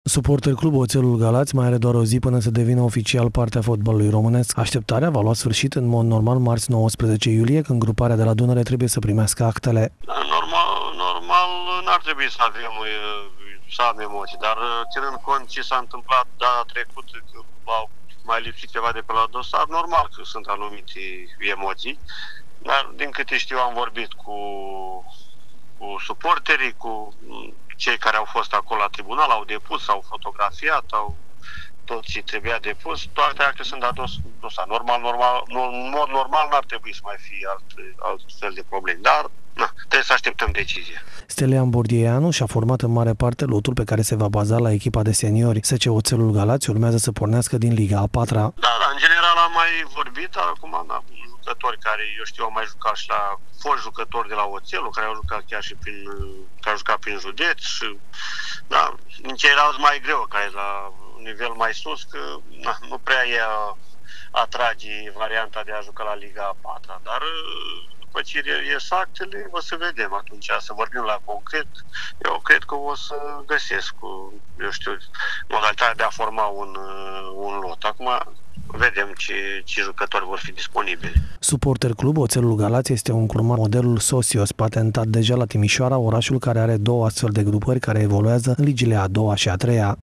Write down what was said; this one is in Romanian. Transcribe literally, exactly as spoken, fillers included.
Suporter Club Oțelul Galați mai are doar o zi până să devină oficial partea fotbalului românesc. Așteptarea va lua sfârșit în mod normal marți nouăsprezece iulie, când gruparea de la Dunăre trebuie să primească actele. Normal, normal n-ar trebui să avem, să avem emoții, dar ținând cont ce s-a întâmplat data trecută, că au mai lipsit ceva de pe la dosar, normal că sunt anumite emoții, dar din câte știu am vorbit cu, cu suporterii, cu cei care au fost acolo la tribunal, au depus, au fotografiat, au tot ce trebuia depus, toate actele sunt dat dosar. Normal, normal, în mod normal n-ar trebui să mai fie alt, alt fel de probleme, dar na, trebuie să așteptăm decizia. Stelian Bordieanu și-a format în mare parte lotul pe care se va baza la echipa de seniori. S C Oțelul Galați urmează să pornească din Liga a patra. Da, da, în general am mai vorbit, acum da, jucători care, eu știu, au mai jucat și la foști jucători de la Oțelul, care au jucat chiar și prin, care au jucat prin județ și, da, în ceilalți mai greu, care la nivel mai sus, că na, nu prea e atrage varianta de a juca la Liga a patra, dar după ce ies actele, o să vedem atunci, să vorbim la concret. Eu cred că o să găsesc, eu știu, modalitatea de a forma un, un lot. Acum vedem ce, ce jucători vor fi disponibili. Suporter Club Oțelul Galați este un club modelul Sosios, patentat deja la Timișoara, orașul care are două astfel de grupări care evoluează în ligile a doua și a treia.